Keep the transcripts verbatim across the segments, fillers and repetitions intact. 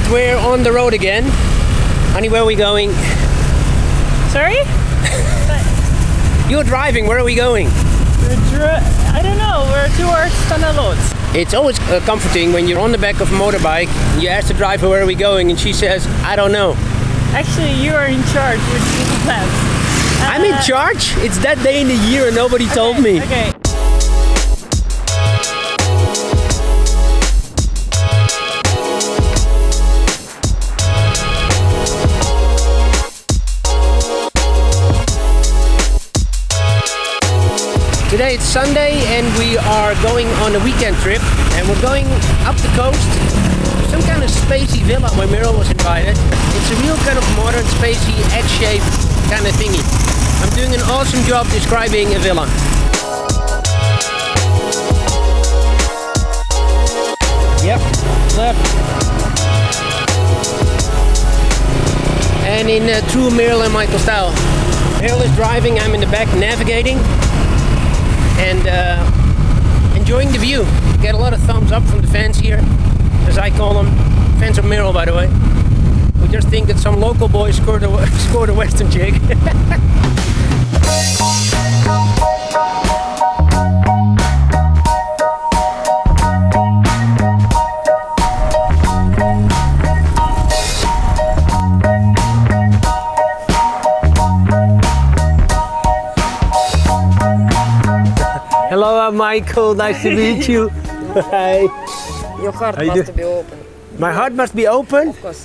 we're on the road again. Honey, where are we going? Sorry? You're driving, where are we going? We're I don't know, we're towards Tonnelot. It's always uh, comforting when you're on the back of a motorbike, you ask the driver where are we going and she says, I don't know. Actually, you are in charge with Google Maps. Uh, I'm in charge? It's that day in the year and nobody okay, told me. Okay. Today it's Sunday and we are going on a weekend trip and we're going up the coast to some kind of spacey villa where Meryl was invited. It's a real kind of modern spacey egg-shaped kind of thingy. I'm doing an awesome job describing a villa. Yep, left. And in uh, true Meryl and Michael style. Meryl is driving, I'm in the back navigating. And uh, enjoying the view. Get a lot of thumbs up from the fans here, as I call them. Fans of Meryl, by the way. We just think that some local boy scored a, scored a Western jig. Hello, Michael. Nice to meet you. Hi. Your heart must do? be open. My heart must be open? Of course.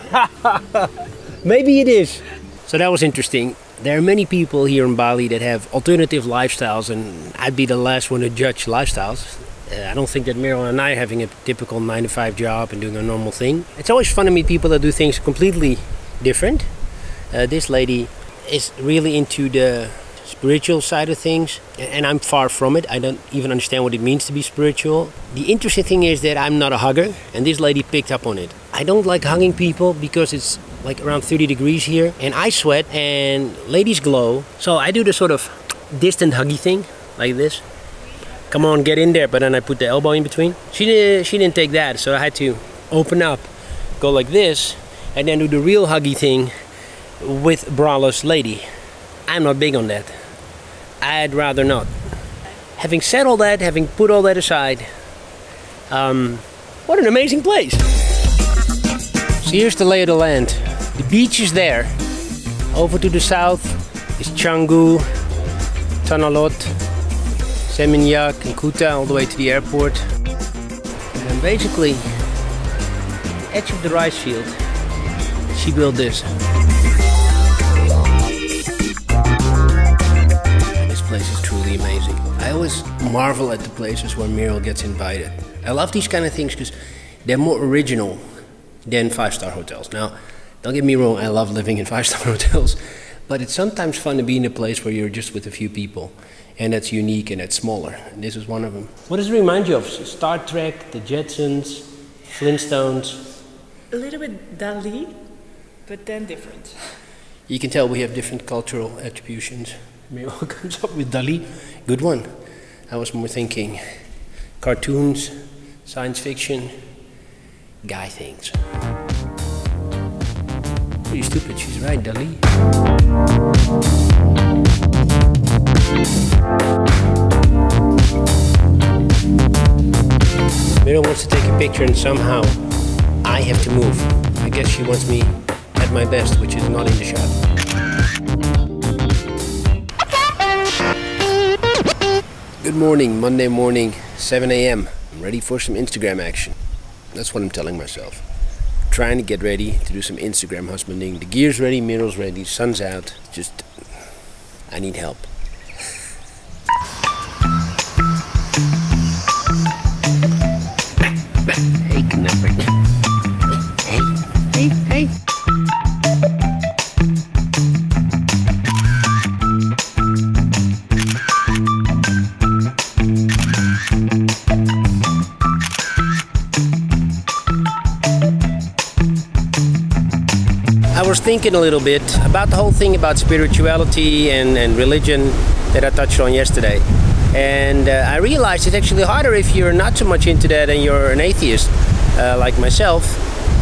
Maybe it is. So that was interesting. There are many people here in Bali that have alternative lifestyles, and I'd be the last one to judge lifestyles. Uh, I don't think that Meryl and I are having a typical nine to five job and doing a normal thing. It's always fun to meet people that do things completely different. Uh, this lady is really into the spiritual side of things, and I'm far from it. I don't even understand what it means to be spiritual. The interesting thing is that I'm not a hugger, and this lady picked up on it. I don't like hugging people because it's like around thirty degrees here, and I sweat, and ladies glow. So I do the sort of distant huggy thing, like this. Come on, get in there, but then I put the elbow in between. She, did, she didn't take that, so I had to open up, go like this, and then do the real huggy thing with braless lady. I'm not big on that. I'd rather not. Having said all that, having put all that aside, um, what an amazing place. So here's the lay of the land. The beach is there. Over to the south is Canggu, Tonnelot, Seminyak and Kuta, all the way to the airport. And basically, the edge of the rice field, she built this. Place is truly amazing. I always marvel at the places where Meryl gets invited. I love these kind of things because they're more original than five-star hotels. Now, don't get me wrong, I love living in five-star hotels, but it's sometimes fun to be in a place where you're just with a few people, and that's unique and that's smaller. And this is one of them. What does it remind you of? Star Trek, the Jetsons, Flintstones? A little bit Dali, but then different. You can tell we have different cultural attributions. Meryl comes up with Dali. Good one. I was more thinking cartoons, science fiction, guy things. Pretty stupid, she's right, Dali. Meryl wants to take a picture and somehow I have to move. I guess she wants me at my best, which is not in the shot. Good morning, Monday morning, seven A M I'm ready for some Instagram action. That's what I'm telling myself. Trying to get ready to do some Instagram husbanding. The gear's ready, Meryl's ready, sun's out. Just, I need help. Hey, knapper. Hey, hey, hey. I was thinking a little bit about the whole thing about spirituality and, and religion that I touched on yesterday. And uh, I realized it's actually harder if you're not so much into that and you're an atheist uh, like myself,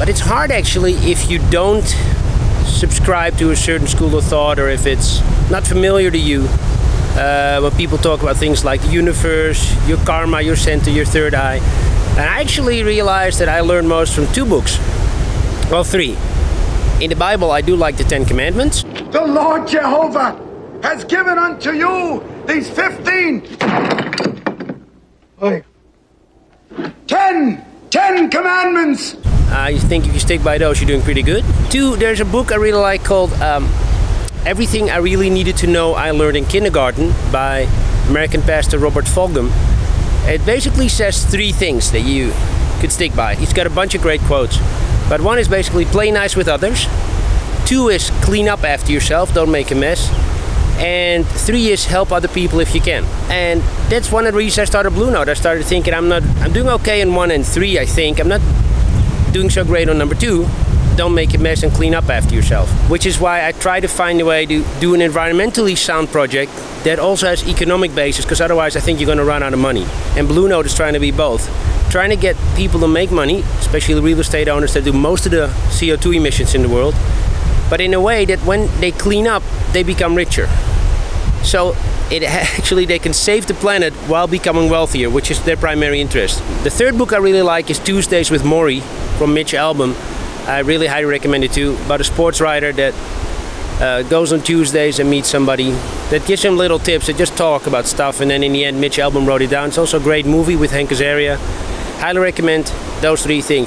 But it's hard actually if you don't subscribe to a certain school of thought, or if it's not familiar to you. Uh, when people talk about things like the universe, your karma, your center, your third eye. And I actually realized that I learned most from two books. Well, three. In the Bible, I do like the Ten Commandments. The Lord Jehovah has given unto you these fifteen, wait, ten, ten commandments. I think if you stick by those, you're doing pretty good. Two, there's a book I really like called um, Everything I Really Needed to Know I Learned in Kindergarten by American pastor Robert Fulghum. It basically says three things that you could stick by. He's got a bunch of great quotes. But one is basically play nice with others. Two is clean up after yourself, don't make a mess. And three is help other people if you can. And that's one of the reasons I started Blue Note. I started thinking I'm not, I'm doing okay in one and three, I think. I'm not doing so great on number two. Don't make a mess and clean up after yourself. Which is why I try to find a way to do an environmentally sound project that also has economic basis, because otherwise I think you're going to run out of money. And Blue Note is trying to be both. Trying to get people to make money, especially the real estate owners that do most of the C O two emissions in the world, but in a way that when they clean up, they become richer. So it actually they can save the planet while becoming wealthier, which is their primary interest. The third book I really like is Tuesdays with Morrie from Mitch Albom. I really highly recommend it too, about a sports writer that uh, goes on Tuesdays and meets somebody that gives him little tips that just talk about stuff, and then in the end Mitch Albom wrote it down. It's also a great movie with Hank Azaria. Highly recommend those three things.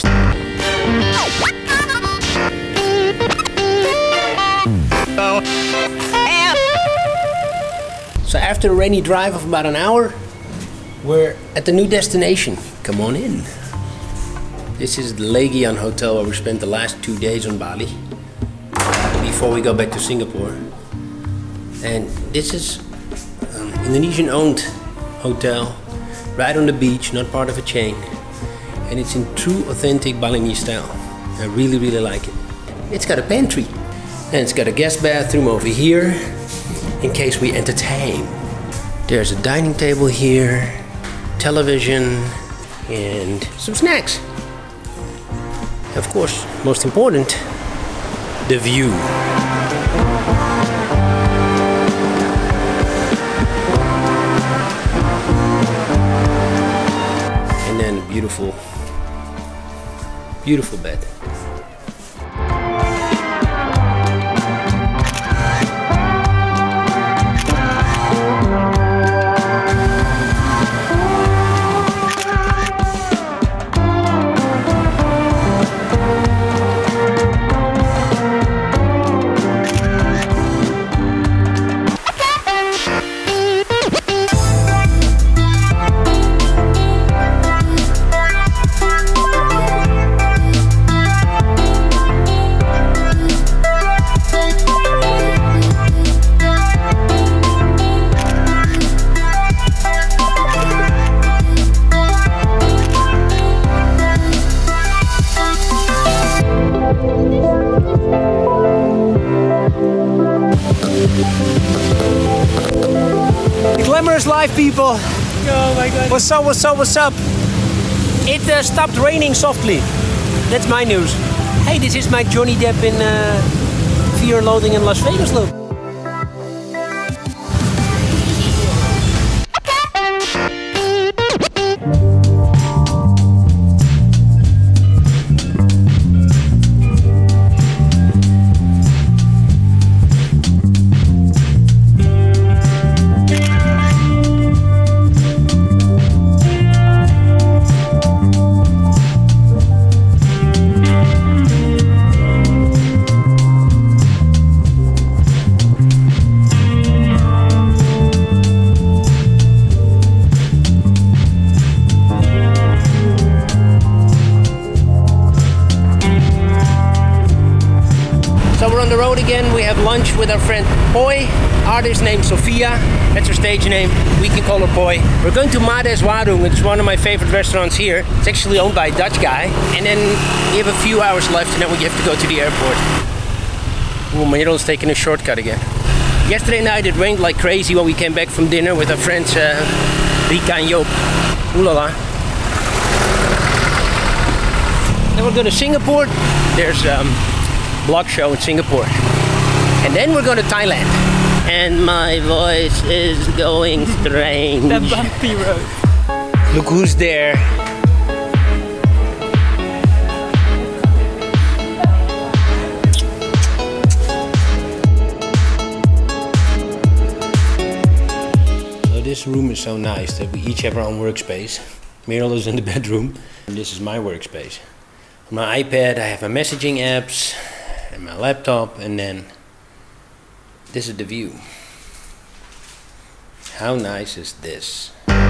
So after a rainy drive of about an hour, we're at the new destination. Come on in. This is the Legian Hotel where we spent the last two days on Bali before we go back to Singapore. And this is an Indonesian owned hotel right on the beach, not part of a chain. And it's in true authentic Balinese style. I really, really like it. It's got a pantry. And it's got a guest bathroom over here in case we entertain. There's a dining table here, television, and some snacks. Of course, most important, the view. And then a beautiful, beautiful bed. Glamorous life, people. Oh my god. What's up, what's up, what's up? It uh, stopped raining softly. That's my news. Hey, this is my Johnny Depp in uh, Fear and Loathing in Las Vegas look. So we're on the road again. We have lunch with our friend Poi, artist named Sophia. That's her stage name. We can call her Poi. We're going to Mades Warung. It's one of my favorite restaurants here. It's actually owned by a Dutch guy. And then we have a few hours left and then we have to go to the airport. Oh, Merel's taking a shortcut again. Yesterday night it rained like crazy when we came back from dinner with our friends uh, Rika and Joop. Ooh la la. Then we're going to Singapore. there's um, Block Show in Singapore. And then we're going to Thailand. And my voice is going strange. The bumpy road. Look who's there. So this room is so nice that we each have our own workspace. Meryl is in the bedroom, and this is my workspace. On my iPad I have my messaging apps, and my laptop, and then this is the view. How nice is this?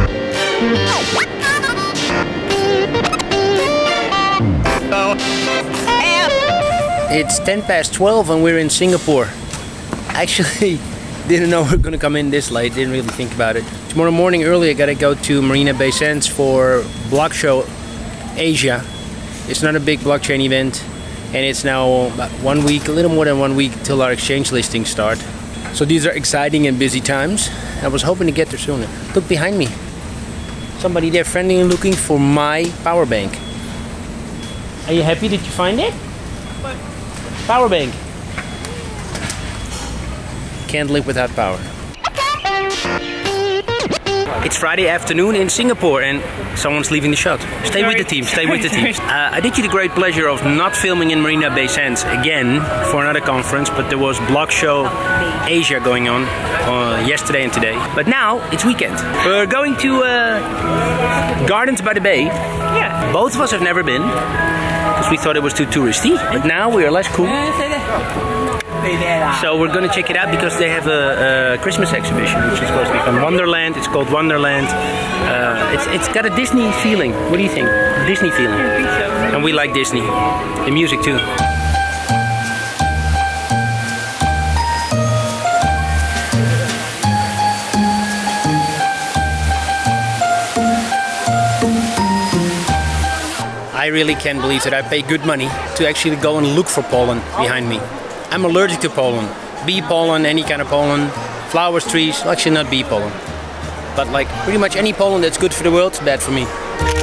It's ten past twelve and we're in Singapore. Actually, didn't know we are gonna come in this late, didn't really think about it. Tomorrow morning early I gotta go to Marina Bay Sands for Block Show Asia. It's not a big blockchain event, and it's now about one week, a little more than one week till our exchange listings start. So these are exciting and busy times. I was hoping to get there sooner. Look behind me. Somebody there friendly and looking for my power bank. Are you happy that you find it? What? Power bank. Can't live without power. It's Friday afternoon in Singapore and someone's leaving the shot. Stay with the team, stay with the team. Uh, I did you the great pleasure of not filming in Marina Bay Sands again for another conference, but there was Block Show Asia going on uh, yesterday and today. But now it's weekend. We're going to uh, Gardens by the Bay. Yeah. Both of us have never been because we thought it was too touristy, but now we are less cool. So we're gonna check it out because they have a, a Christmas exhibition which is supposed to be from Wonderland. It's called Wonderland. Uh, it's it's got a Disney feeling. What do you think? Disney feeling. I think so. And we like Disney. The music too. I really can't believe that I pay good money to actually go and look for pollen behind me. I'm allergic to pollen. Bee pollen, any kind of pollen, flowers, trees, well, actually not bee pollen. But like pretty much any pollen that's good for the world is bad for me.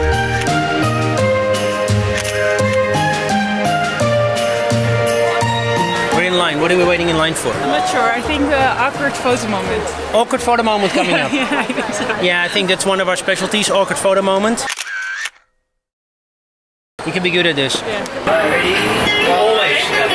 We're in line. What are we waiting in line for? I'm not sure. I think the awkward photo moment. Awkward photo moment coming up. Yeah, I think so. Yeah, I think that's one of our specialties, awkward photo moment. You can be good at this. Yeah. Always.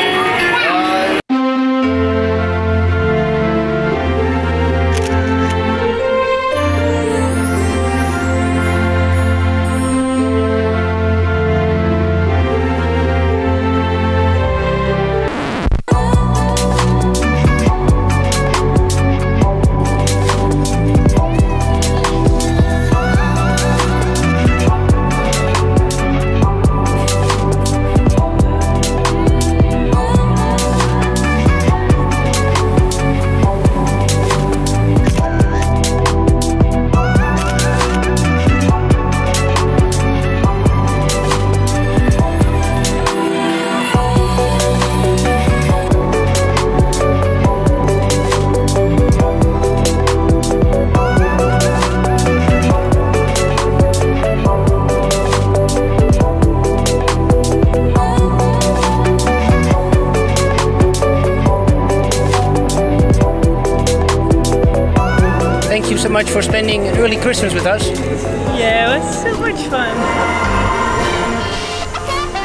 Thank you so much for spending an early Christmas with us. Yeah, it was so much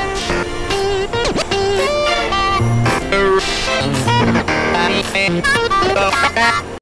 fun.